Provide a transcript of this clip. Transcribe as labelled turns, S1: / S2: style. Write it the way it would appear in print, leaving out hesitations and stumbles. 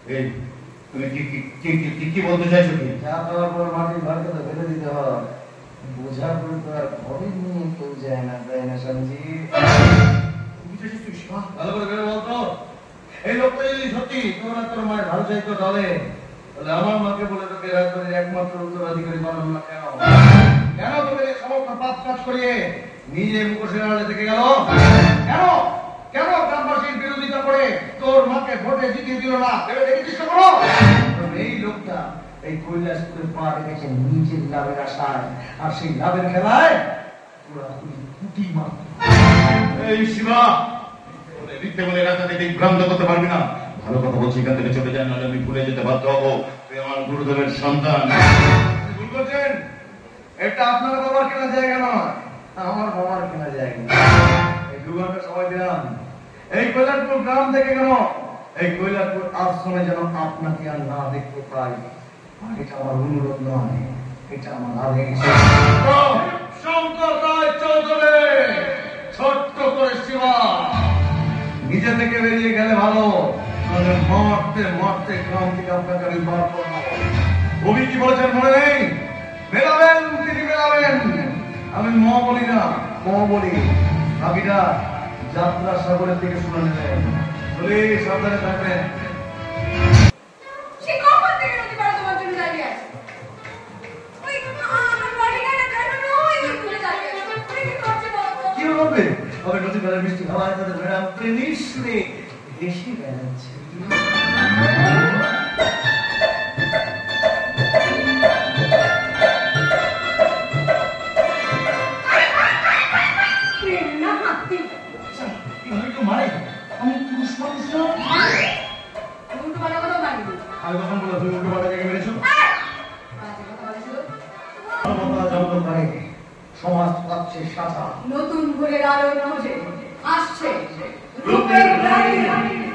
S1: এই তুমি কি কি কি কি কি বলতে চাইছো কি?
S2: যা দেওয়ার পর মাটির ঘরকে তো ফেলে দিতে হয়, বোঝা করে তো আর ঘরে নিয়ে কেউ যায় না, তাই না সঞ্জীব?
S1: ভালো করে ভেবে বলতো, এই লোকটা যদি সত্যি তোর আর তোর মায়ের ভালো চাইতো তাহলে আমার মাকে বলে তোকে রাজবাড়ির একমাত্র উত্তরাধিকারী বানানো না কেন? কেন তোকে এই সমস্ত পাপ কাজ করিয়ে নিজে মুখোশের আড়ালে থেকে গেল? কেন কেন গ্রামবাসীর বিরোধিতা করে তোর মাকে ভোটে জিতিয়ে দিল না? ভেবে দেখেছিস তো কোনো? এই লোকটা এই কৈলাসপুরে পা রেখেছে নিজের লাভের আশায়, আর সেই লাভের খেলায় পুরা কুটি মার। এই শিবা, মিথ্যে বলে রাজাকে বিভ্রান্ত করতে পারবি না। ভালো কথা বলছি, এখান থেকে চলে যায়, নাহলে আমি ভুলে যেতে বাধ্য হবো। তুই আমার গুরুদেবের সন্তান। ভুল করছেন, এটা আপনার বাবার কেনা জায়গা নয়, আমার বাবার কেনা জায়গা। এই 2 ঘন্টা সময় দিলাম, এই কৈলাসপুর গ্রাম থেকে কেন এই কৈলাসপুর আশ্রমে যেন আপনাকে আর না দেখতে পাই। এটা আমার অনুরোধ নয়, এটা আমার আদেশ। শঙ্কর রায় চৌধুরী, ছোট্ট করে শিবা, নিজে থেকে বেরিয়ে গেলে ভালো, মরতে মরতে গ্রাম থেকে আপনাকে আমি বার করবো। কবি কি বলেছেন মনে নেই? মেলাবেন তিনি মেলাবেন, আমি ম বলি না, ম বলি। বাকিটা যাত্রা সাগরের থেকে শুনে নেবেন। বলি সাবধানে থাকবেন। কি হবে? তবে নদী বেলা বৃষ্টি হওয়ায় তাদের ভেড়া প্রেমিস শুনে হেসে বেড়াচ্ছে। সমাজ পাচ্ছে সাজা,
S3: নতুন করে আলো আসছে রূপের রানী।